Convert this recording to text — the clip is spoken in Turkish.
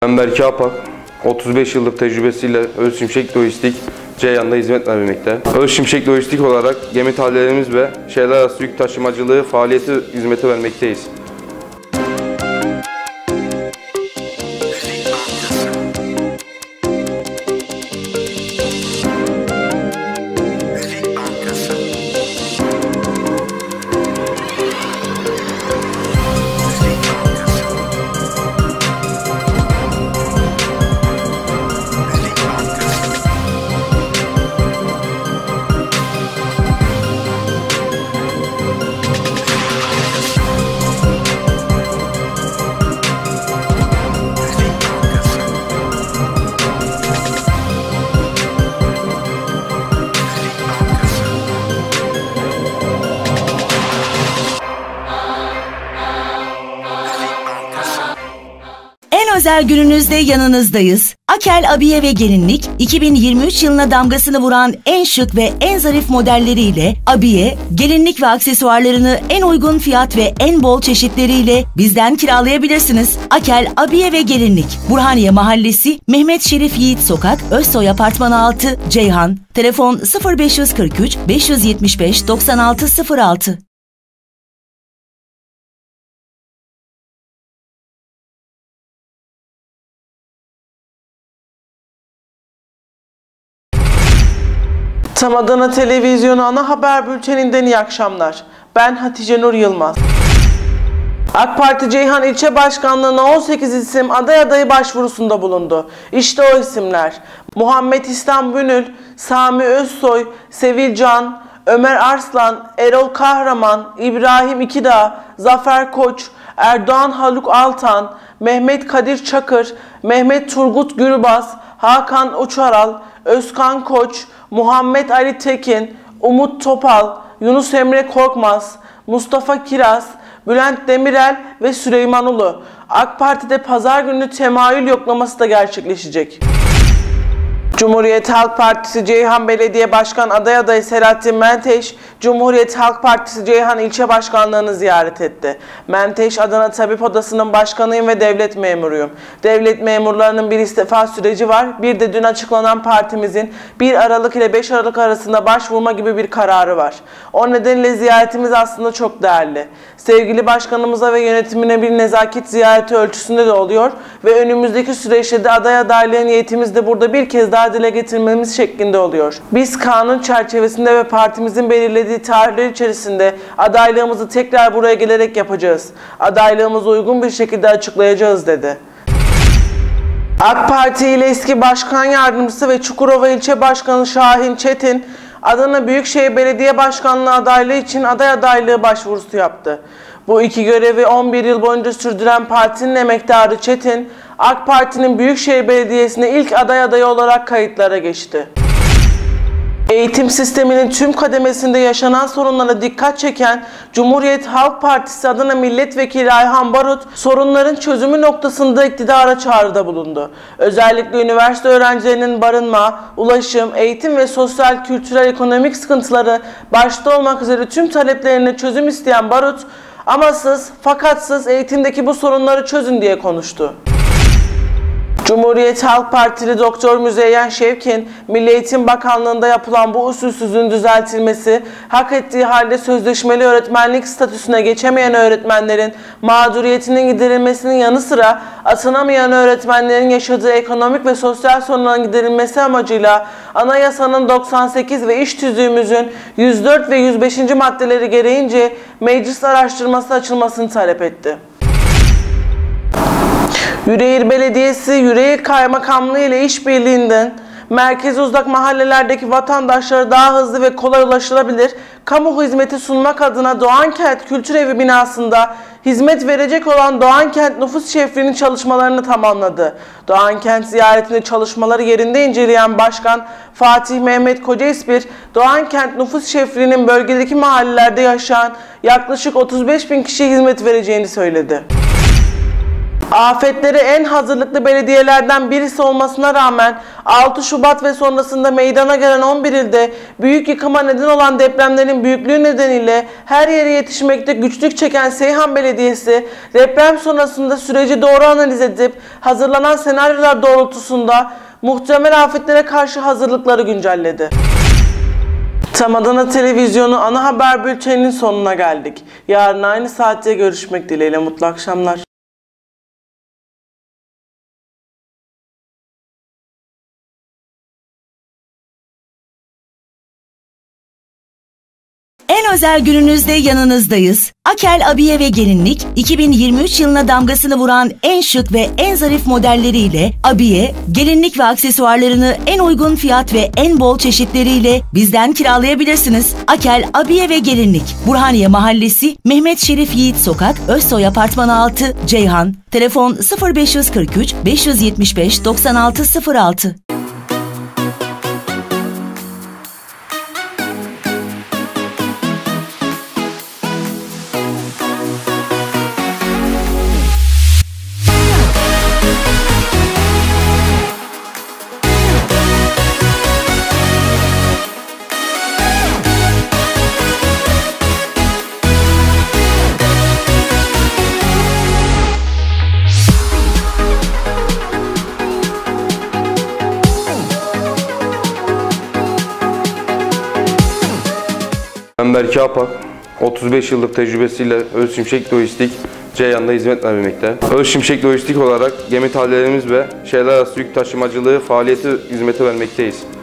Ben Berke Apak, 35 yıllık tecrübesiyle Özşimşek Lojistik Ceyhan'da hizmet vermekte. Özşimşek Lojistik olarak gemi tahliyelerimiz ve şehirler arası yük taşımacılığı faaliyeti hizmeti vermekteyiz. Özel gününüzde yanınızdayız. Akel Abiye ve Gelinlik, 2023 yılına damgasını vuran en şık ve en zarif modelleriyle abiye, gelinlik ve aksesuarlarını en uygun fiyat ve en bol çeşitleriyle bizden kiralayabilirsiniz. Akel Abiye ve Gelinlik, Burhaniye Mahallesi, Mehmet Şerif Yiğit Sokak, Özsoy Apartmanı 6, Ceyhan. Telefon 0543 575 9606. Tam Adana Televizyonu ana haber bülteninden iyi akşamlar. Ben Hatice Nur Yılmaz. AK Parti Ceyhan İlçe Başkanlığı'na 18 isim aday adayı başvurusunda bulundu. İşte o isimler: Muhammed İslam Bünül, Sami Özsoy, Sevil Can, Ömer Arslan, Erol Kahraman, İbrahim İkidağ, Zafer Koç, Erdoğan Haluk Altan, Mehmet Kadir Çakır, Mehmet Turgut Gülbaz, Hakan Uçaral, Özkan Koç, Muhammed Ali Tekin, Umut Topal, Yunus Emre Korkmaz, Mustafa Kiraz, Bülent Demirel ve Süleyman Ulu. AK Parti'de pazar günü temayül yoklaması da gerçekleşecek. Cumhuriyet Halk Partisi Ceyhan Belediye Başkan adayı Selahattin Menteş, Cumhuriyet Halk Partisi Ceyhan İlçe Başkanlığı'nı ziyaret etti. Menteş, Adana Tabip Odası'nın başkanıyım ve devlet memuruyum. Devlet memurlarının bir istifa süreci var. Bir de dün açıklanan partimizin 1 Aralık ile 5 Aralık arasında başvurma gibi bir kararı var. O nedenle ziyaretimiz aslında çok değerli. Sevgili başkanımıza ve yönetimine bir nezaket ziyareti ölçüsünde de oluyor ve önümüzdeki süreçte de aday adaylığı niyetimiz de burada bir kez daha dile getirmemiz şeklinde oluyor. Biz kanun çerçevesinde ve partimizin belirlediği tarihler içerisinde adaylığımızı tekrar buraya gelerek yapacağız. Adaylığımızı uygun bir şekilde açıklayacağız dedi. AK Parti ile eski başkan yardımcısı ve Çukurova İlçe Başkanı Şahin Çetin, Adana Büyükşehir Belediye Başkanlığı adaylığı için aday adaylığı başvurusu yaptı. Bu iki görevi 11 yıl boyunca sürdüren partinin emektarı Çetin, AK Parti'nin Büyükşehir Belediyesi'ne ilk aday adayı olarak kayıtlara geçti. Eğitim sisteminin tüm kademesinde yaşanan sorunlara dikkat çeken Cumhuriyet Halk Partisi Adana Milletvekili Ayhan Barut, sorunların çözümü noktasında iktidara çağrıda bulundu. Özellikle üniversite öğrencilerinin barınma, ulaşım, eğitim ve sosyal, kültürel, ekonomik sıkıntıları başta olmak üzere tüm taleplerine çözüm isteyen Barut, amasız, fakatsız eğitimdeki bu sorunları çözün diye konuştu. Cumhuriyet Halk Partili Doktor Müzeyyen Şevkin, Milli Eğitim Bakanlığı'nda yapılan bu usulsüzlüğün düzeltilmesi, hak ettiği halde sözleşmeli öğretmenlik statüsüne geçemeyen öğretmenlerin mağduriyetinin giderilmesinin yanı sıra atanamayan öğretmenlerin yaşadığı ekonomik ve sosyal sorunların giderilmesi amacıyla Anayasanın 98 ve İş Tüzüğümüzün 104 ve 105. maddeleri gereğince meclis araştırması açılmasını talep etti. Yüreğir Belediyesi, Yüreğir Kaymakamlığı ile işbirliğinden merkeze uzak mahallelerdeki vatandaşlara daha hızlı ve kolay ulaşılabilir kamu hizmeti sunmak adına Doğankent Kültür Evi binasında hizmet verecek olan Doğankent Nüfus Şefliği'nin çalışmalarını tamamladı. Doğankent ziyaretinde çalışmaları yerinde inceleyen Başkan Fatih Mehmet Kocaespir, Doğankent Nüfus Şefliği'nin bölgedeki mahallelerde yaşayan yaklaşık 35.000 kişiye hizmet vereceğini söyledi. Afetlere en hazırlıklı belediyelerden birisi olmasına rağmen 6 Şubat ve sonrasında meydana gelen 11 ilde büyük yıkıma neden olan depremlerin büyüklüğü nedeniyle her yere yetişmekte güçlük çeken Seyhan Belediyesi, deprem sonrasında süreci doğru analiz edip hazırlanan senaryolar doğrultusunda muhtemel afetlere karşı hazırlıkları güncelledi. Tam Adana Televizyonu ana haber bülteninin sonuna geldik. Yarın aynı saatte görüşmek dileğiyle, mutlu akşamlar. En özel gününüzde yanınızdayız. Akel Abiye ve Gelinlik, 2023 yılına damgasını vuran en şık ve en zarif modelleriyle abiye, gelinlik ve aksesuarlarını en uygun fiyat ve en bol çeşitleriyle bizden kiralayabilirsiniz. Akel Abiye ve Gelinlik, Burhaniye Mahallesi, Mehmet Şerif Yiğit Sokak, Özsoy Apartmanı 6, Ceyhan. Telefon 0543 575 9606. Ben Berke Apak, 35 yıllık tecrübesiyle Özşimşek Lojistik Ceyhan'da hizmet vermekte. Özşimşek Lojistik olarak gemi tahliyelerimiz ve şehirler arası yük taşımacılığı faaliyeti hizmeti vermekteyiz.